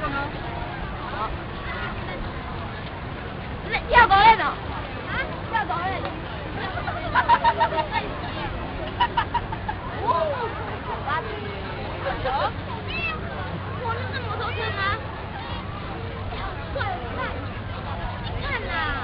要多累呢？啊？要多累？我那是摩托车吗？快看，你看啦！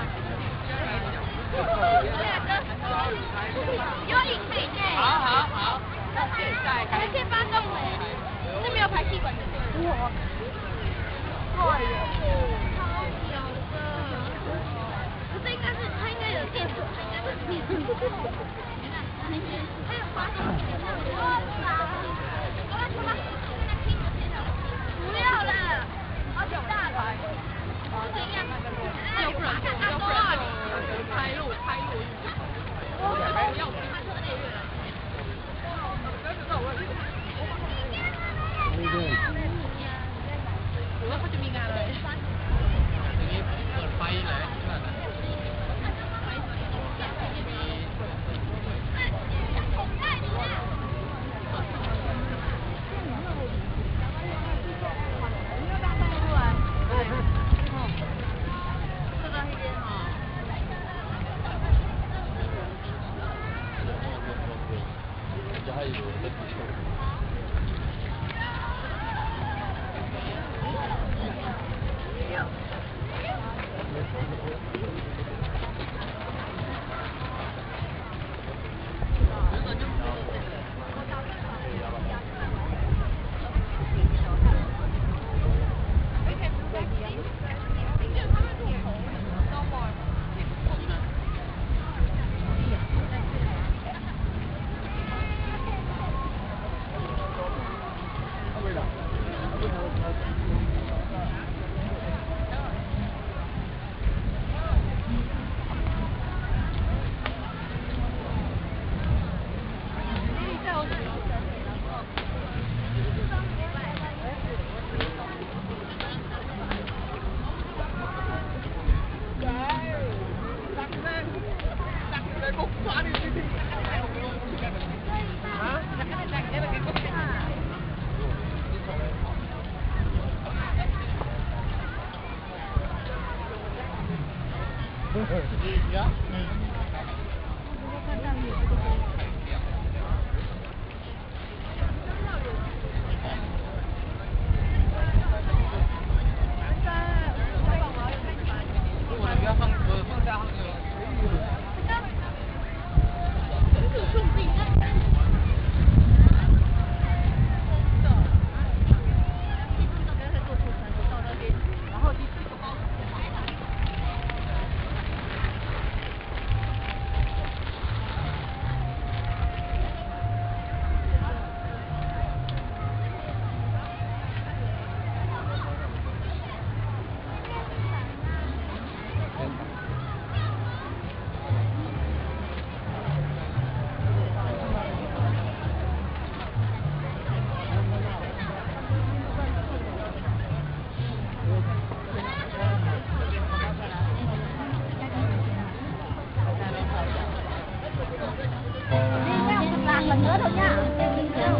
有影屏哎！好，还可以发动哎，是没有排气管的。哇！快呀！超屌的！不是，它应该有电池，它应该是电池。还有发动机。不要了，好大了。要不然开路。要拼车内越来我好久没干了。你เปิดไฟเลย phần nữa thôi nha.